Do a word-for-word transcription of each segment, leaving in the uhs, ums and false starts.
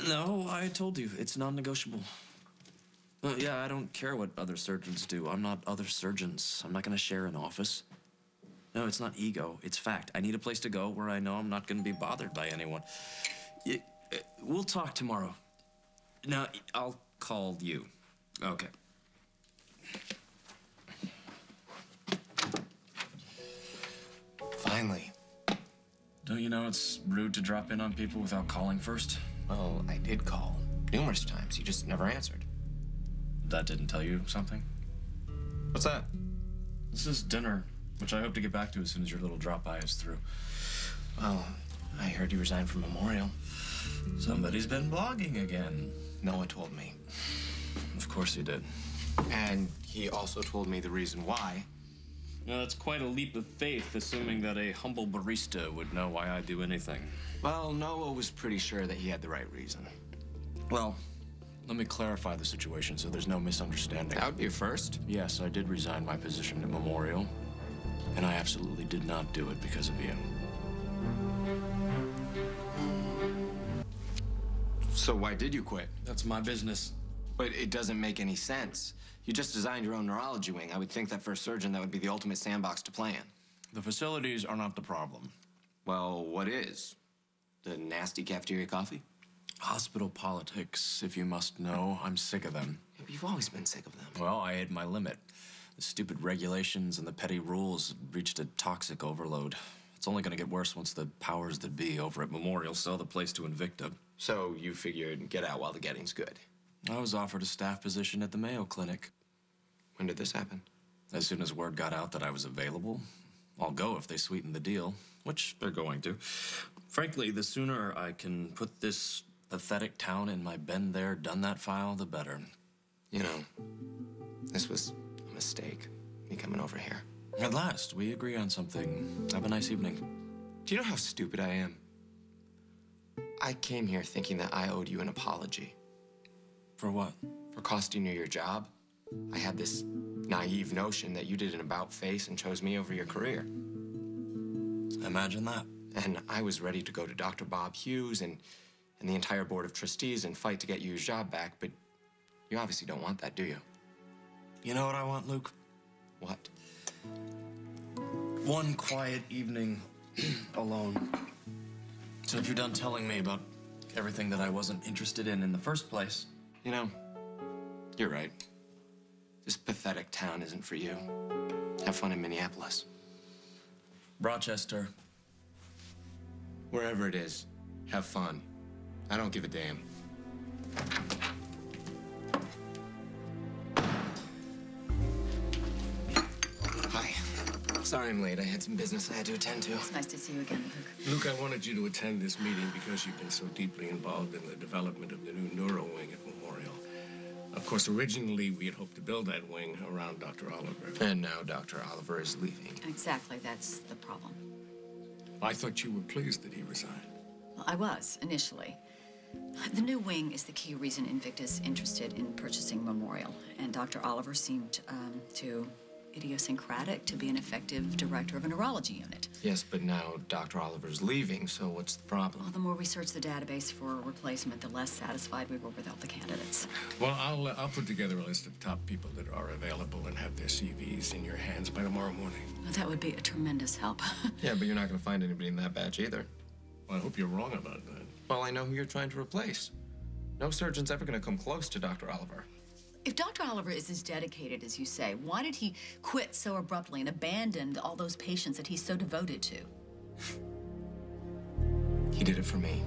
No, I told you, it's non-negotiable. Uh, yeah, I don't care what other surgeons do. I'm not other surgeons. I'm not gonna share an office. No, it's not ego, it's fact. I need a place to go where I know I'm not gonna be bothered by anyone. Y- uh, we'll talk tomorrow. No, I'll call you. Okay. Finally. Don't you know it's rude to drop in on people without calling first? Well, I did call numerous times. You just never answered. That didn't tell you something? What's that? This is dinner, which I hope to get back to as soon as your little drop-by is through. Well, I heard you resigned from Memorial. Somebody's been blogging again. Noah told me. Of course he did. And he also told me the reason why. Now, that's quite a leap of faith, assuming that a humble barista would know why I do anything. Well, Noah was pretty sure that he had the right reason. Well, let me clarify the situation so there's no misunderstanding. That would be a first. Yes, I did resign my position at Memorial, and I absolutely did not do it because of you. So why did you quit? That's my business. But it doesn't make any sense. You just designed your own neurology wing. I would think that for a surgeon, that would be the ultimate sandbox to play in. The facilities are not the problem. Well, what is? The nasty cafeteria coffee? Hospital politics, if you must know. I'm sick of them. Yeah, but you've always been sick of them. Well, I hit my limit. The stupid regulations and the petty rules reached a toxic overload. It's only going to get worse once the powers that be over at Memorial sell the place to Invicta. So you figured get out while the getting's good. I was offered a staff position at the Mayo Clinic. When did this happen? As soon as word got out that I was available. I'll go if they sweeten the deal, which they're going to. Frankly, the sooner I can put this pathetic town in my been there, done that file, the better. You know, this was a mistake, me coming over here. At last, we agree on something. Have a nice evening. Do you know how stupid I am? I came here thinking that I owed you an apology. For what? For costing you your job. I had this naive notion that you did an about-face and chose me over your career. Imagine that. And I was ready to go to Doctor Bob Hughes and, and the entire board of trustees and fight to get you your job back, but you obviously don't want that, do you? You know what I want, Luke? What? One quiet evening alone. So if you're done telling me about everything that I wasn't interested in in the first place... You know, you're right. This pathetic town isn't for you. Have fun in Minneapolis. Rochester. Wherever it is, have fun. I don't give a damn. Hi. Sorry I'm late. I had some business I had to attend to. It's nice to see you again, Luke. Luke, I wanted you to attend this meeting because you've been so deeply involved in the development of the new neuro wing at Memorial. Of course, originally, we had hoped to build that wing around Doctor Oliver. And now Doctor Oliver is leaving. Exactly, that's the problem. I thought you were pleased that he resigned. Well, I was, initially. The new wing is the key reason Invicta's interested in purchasing Memorial, and Doctor Oliver seemed um, too idiosyncratic to be an effective director of a neurology unit. Yes, but now Doctor Oliver's leaving, so what's the problem? Well, the more we search the database for a replacement, the less satisfied we were with all the candidates. Well, I'll, uh, I'll put together a list of top people that are available and have their C Vs in your hands by tomorrow morning. Well, that would be a tremendous help. Yeah, but you're not going to find anybody in that batch either. Well, I hope you're wrong about that. Well, I know who you're trying to replace. No surgeon's ever going to come close to Doctor Oliver. If Doctor Oliver is as dedicated as you say, why did he quit so abruptly and abandon all those patients that he's so devoted to? He did it for me.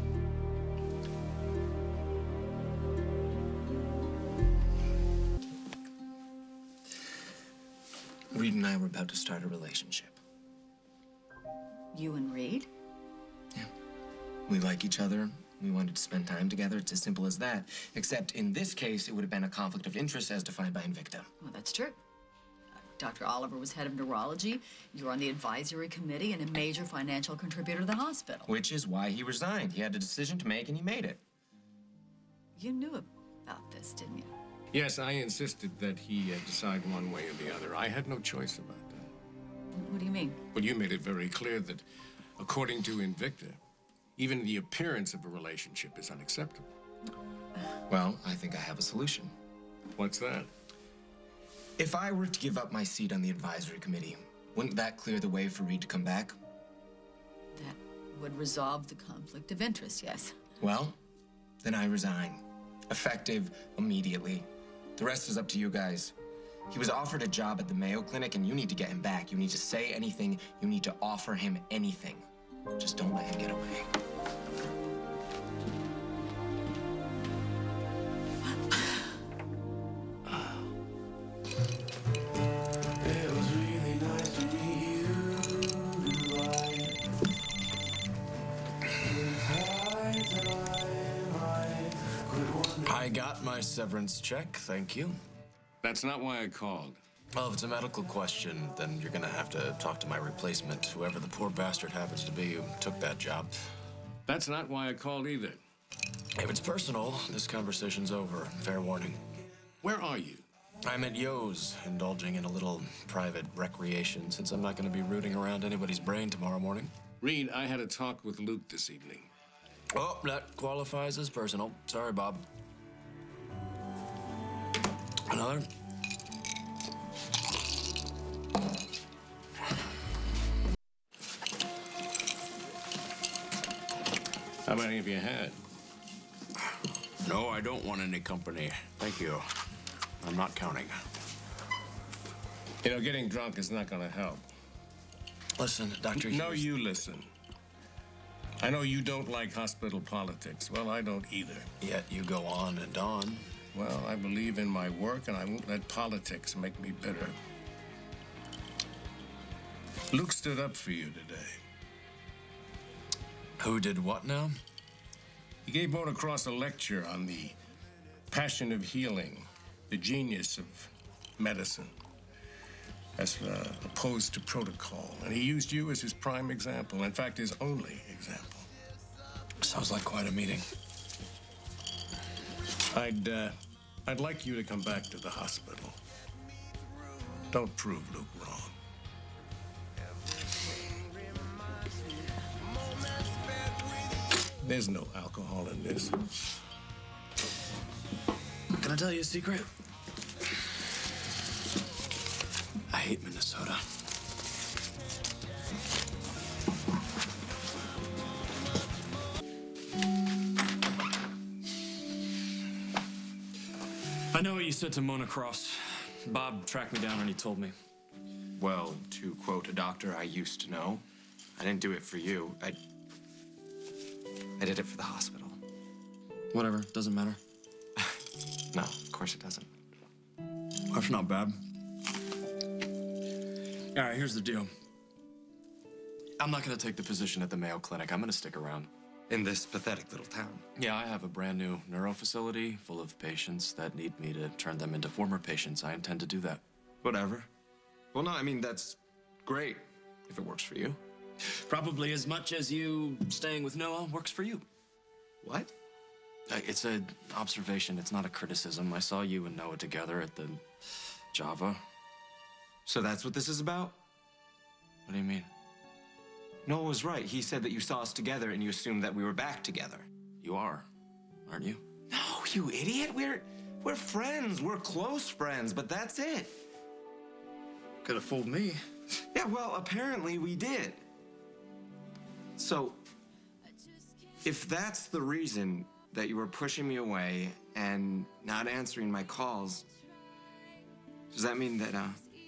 Reid and I were about to start a relationship. You and Reid? Yeah. We like each other. We wanted to spend time together. It's as simple as that. Except in this case, it would have been a conflict of interest as defined by Invicta. Well, that's true. Uh, Doctor Oliver was head of neurology. You were on the advisory committee and a major financial contributor to the hospital. Which is why he resigned. He had a decision to make, and he made it. You knew about this, didn't you? Yes, I insisted that he uh, decide one way or the other. I had no choice about that. What do you mean? Well, you made it very clear that, according to Invicta, even the appearance of a relationship is unacceptable. Well, I think I have a solution. What's that? If I were to give up my seat on the advisory committee, wouldn't that clear the way for Reid to come back? That would resolve the conflict of interest, yes. Well, then I resign. Effective immediately. The rest is up to you guys. He was offered a job at the Mayo Clinic, and you need to get him back. You need to say anything. You need to offer him anything. Just don't let him get away. I got my severance check, thank you. That's not why I called. Well, if it's a medical question, then you're gonna have to talk to my replacement, whoever the poor bastard happens to be who took that job. That's not why I called either. If it's personal, this conversation's over. Fair warning. Where are you? I'm at Yo's, indulging in a little private recreation, since I'm not gonna be rooting around anybody's brain tomorrow morning. Reid, I had a talk with Luke this evening. Oh, that qualifies as personal. Sorry, Bob. Another? How many have you had? No, I don't want any company. Thank you. I'm not counting. You know, getting drunk is not going to help. Listen, Doctor No, Hughes- you listen. I know you don't like hospital politics. Well, I don't either. Yet you go on and on. Well, I believe in my work, and I won't let politics make me bitter. Luke stood up for you today. Who did what now? He gave Mona Cross a lecture on the passion of healing, the genius of medicine, as uh, opposed to protocol. And he used you as his prime example, in fact, his only example. Sounds like quite a meeting. I'd, uh, I'd like you to come back to the hospital. Don't prove Luke wrong. There's no alcohol in this. Can I tell you a secret? I hate Minnesota. I know what you said to Mona Cross. Bob tracked me down and he told me. Well, to quote a doctor I used to know, I didn't do it for you. I... I did it for the hospital. Whatever, doesn't matter. No, of course it doesn't. That's not bad. All right, here's the deal. I'm not gonna take the position at the Mayo Clinic. I'm gonna stick around. In this pathetic little town. Yeah, I have a brand new neuro facility full of patients that need me to turn them into former patients. I intend to do that. Whatever. Well, no, I mean, that's great if it works for you. Probably as much as you staying with Noah works for you. What? Uh, It's an observation. It's not a criticism. I saw you and Noah together at the Java. So that's what this is about? What do you mean? Noah was right. He said that you saw us together and you assumed that we were back together. You are, aren't you? No, you idiot. We're we're friends. We're close friends, but that's it. Could have fooled me. Yeah, well, apparently we did. So, if that's the reason that you were pushing me away and not answering my calls, does that mean that, uh...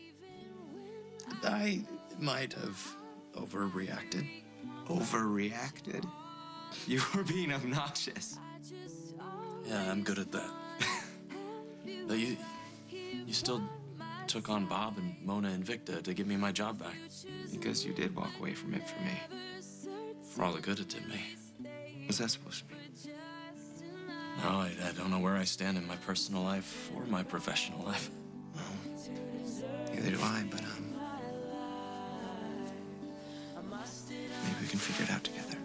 I might have overreacted. overreacted? You were being obnoxious. Yeah, I'm good at that. But you, you still took on Bob and Mona and Victor to give me my job back. Because you did walk away from it for me. For all the good it did me. What's that supposed to mean? No, I, I don't know where I stand in my personal life or my professional life. Neither do I, but, um... maybe we can figure it out together.